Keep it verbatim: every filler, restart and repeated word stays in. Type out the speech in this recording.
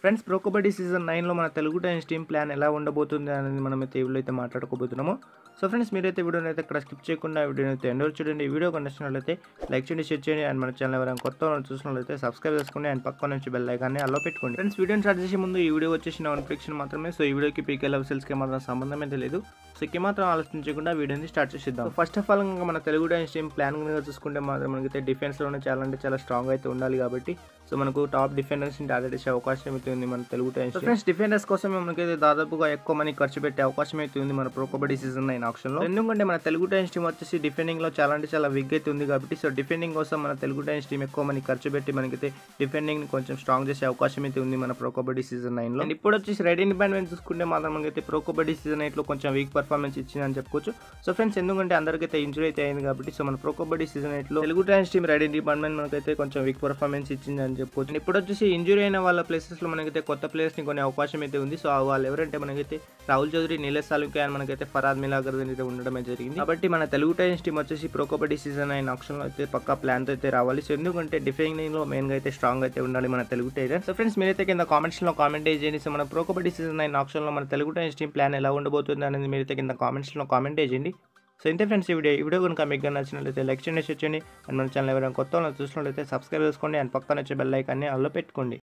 Friends pro Kabaddi season నైన్లో మన Telugu Titans team plan ఎలా ఉండబోతుంది అనేది మనమైతే వీడియోలో అయితే మాట్లాడుకోబోతున్నాము. సో ఫ్రెండ్స్ మీరైతే వీడియోని అయితే ఇక్కడ స్కిప్ చేయకుండా వీడియోని అయితే ఎండ్ వరకు చూడండి. ఈ వీడియో నచ్చినట్లయితే లైక్ చేయండి, షేర్ చేయండి అండ్ మన ఛానల్ ఎవరైనా కొత్త వాళ్ళు చూసినట్లయితే సబ్స్క్రైబ్ చేసుకోండి అండ్ పక్కన నుంచి బెల్ ఐకాన్ని అలో పెట్టుకోండి. ఫ్రెండ్స్ వీడియోని స్టార్ట్ చేసే ముందు ఈ వీడియో వచ్చేసి నోటిఫికేషన్ మాత్రమే. సో ఈ వీడియోకి పీకే లెవెల్ సెల్స్కి మాత్రం సంబంధం అయితే లేదు. సో ఇక మాత్రం ఆలోచించకుండా వీడియోని స్టార్ట్ చేసేద్దాం. ఫస్ట్ ఆఫ్ ఆల్ మన తెలుగు టైమ్స్ టీమ్ ప్లాన్ కనుక చూసుకుంటే మాత్రం మనకైతే డిఫెన్స్లోనే చాలా అంటే చాలా స్ట్రాంగ్ అయితే ఉండాలి కాబట్టి సో మనకు టాప్ డిఫెండర్స్ ని టార్గెట్ చేసే అవకాశం అయితే ఉంది మన తెలుగు టైమ్స్. ఫ్రెండ్స్ డిఫెండర్స్ కోసం మనకైతే దాదాపుగా ఎక్కువ మనీ ఖర్చు పెట్టే అవకాశం అయితే ఉంది మన Pro Kabaddi season nine auction లో. ఎందుకంటే మన తెలుగు టైమ్స్ టీమ్ వచ్చేసి డిఫెండింగ్ లో చాలా అంటే చాలా వీక్ అయితే ఉంది కాబట్టి సో డిఫెండింగ్ కోసం మన తెలుగు టైమ్స్ టీమ్ ఎక్కువ మనీ ఖర్చు పెట్టి మనకైతే డిఫెండింగ్ ని కొంచెం స్ట్రాంగ్ చేసే అవకాశం అయితే ఉంది మన ప్రో కబడ్డీ సీజన్ నైన్ లో. అండ్ ఇప్పుడు వచ్చేసి రెడ్ డిపార్ట్మెంట్ చూసుకుంటే మాత్రం మనకైతే ప్రో కబడ్డీ సీజన్ ఎయిట్ లో కొంచెం వీక్ పర్ఫార్మెన్స్ ఇచ్చిందని చెప్పుకోవచ్చు. సో ఫ్రెండ్స్ ఎందుకంటే అందరికైతే ఇంజురీ అయితే అయింది కాబట్టి సో మన ప్రో కబడ్డీ సీజన్ ఎయిట్ లో Telugu Titans team raid department మనకైతే కొంచెం వీక్ పర్ఫార్మెన్స్ ఇచ్చింది అని చెప్పుకోవచ్చు. ఇప్పుడు వచ్చేసి ఇంజురీ అయిన వాళ్ళ ప్లేసెస్ లో మనకైతే కొత్త ప్లేయర్స్ ని కొనే అవకాశం అయితే ఉంది. సో వాళ్ళు ఎవరంటే మనకైతే రాహుల్ చౌదరి, నీలేష్ సాలుకే అండ్ మనకైతే ఫరాద్ మిలాగర్ అయితే ఉండడమే జరిగింది. కాబట్టి మన తెలుగు టైమ్స్ టీమ్ వచ్చేసి Pro Kabaddi season nine auction లో అయితే పక్కా ప్లాన్ తో అయితే రావాలి. సో ఎందుకంటే డిఫెండింగ్ లో మెయిన్ గా అయితే స్ట్రాంగ్ అయితే ఉండాలి మన తెలుగు టైమ్స్. సో ఫ్రెండ్స్ మీరైతే కింద కామెంట్స్ లో కామెంట్ చేయండి. సో మన Pro Kabaddi season nine auction లో మన తెలుగు టైమ్స్ టీమ్ ప్లాన్ ఎలా ఉండబోతుంది అనేది మీరైతే కింద కామెంట్స్ లో కామెంట్ చేయండి. సో ఇంతే ఫ్రెండ్స్ ఈ వీడియో ఈ వీడియో కనుక మీకు నచ్చినట్లయితే లైక్ చేయండి, షేర్ చేయండి అండ్ మన ఛానల్ ఎవరైనా కొత్త వాళ్ళు చూసినట్లయితే సబ్స్క్రైబ్ చేసుకోండి అండ్ పక్కన వచ్చే బెల్ ఐకాన్ని ఆల్లో పెట్టుకోండి.